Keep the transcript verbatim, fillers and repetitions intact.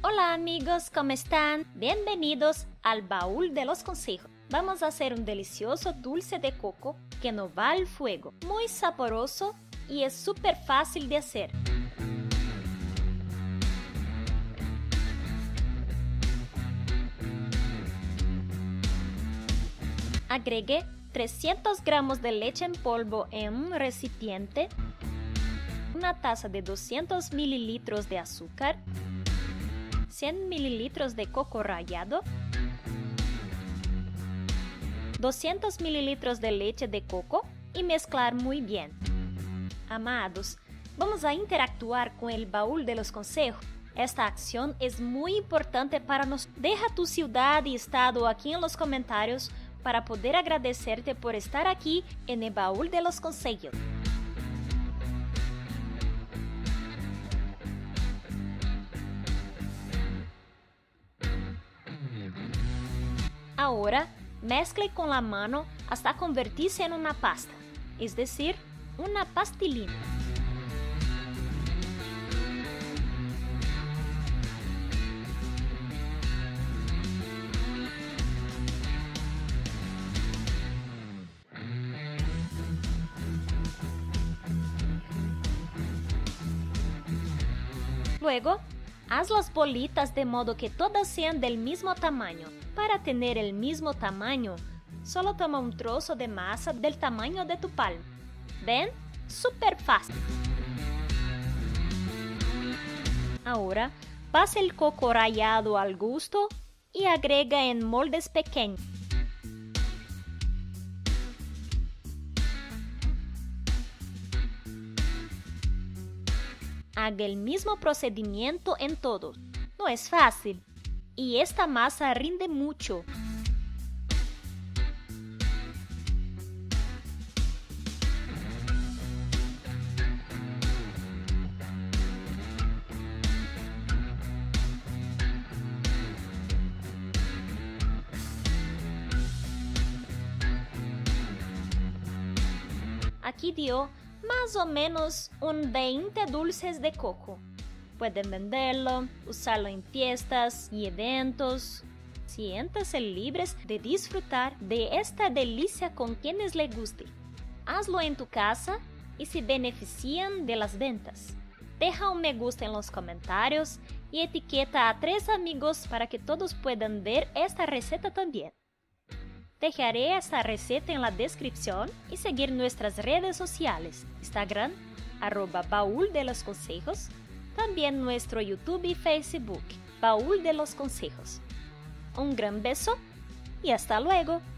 Hola amigos, ¿cómo están? Bienvenidos al Baúl de los Consejos. Vamos a hacer un delicioso dulce de coco que no va al fuego, muy sabroso y es súper fácil de hacer. Agregue trescientos gramos de leche en polvo en un recipiente, una taza de doscientos mililitros de azúcar, cien mililitros de coco rallado, doscientos mililitros de leche de coco y mezclar muy bien. Amados, vamos a interactuar con el baúl de los consejos. Esta acción es muy importante para nos. Deja tu ciudad y estado aquí en los comentarios para poder agradecerte por estar aquí en el baúl de los consejos. Ahora, mezcle con la mano hasta convertirse en una pasta, es decir, una pastilina. Luego, haz las bolitas de modo que todas sean del mismo tamaño. Para tener el mismo tamaño, solo toma un trozo de masa del tamaño de tu palma. ¿Ven? Súper fácil. Ahora, pasa el coco rallado al gusto y agrega en moldes pequeños. Haga el mismo procedimiento en todos. No es fácil. Y esta masa rinde mucho. Aquí dio más o menos un veinte dulces de coco. Pueden venderlo, usarlo en fiestas y eventos. Siéntanse libres de disfrutar de esta delicia con quienes les guste. Hazlo en tu casa y se benefician de las ventas. Deja un me gusta en los comentarios y etiqueta a tres amigos para que todos puedan ver esta receta también. Dejaré esta receta en la descripción y seguir nuestras redes sociales, Instagram, arroba Baúl de los Consejos, también nuestro YouTube y Facebook, Baúl de los Consejos. Un gran beso y hasta luego.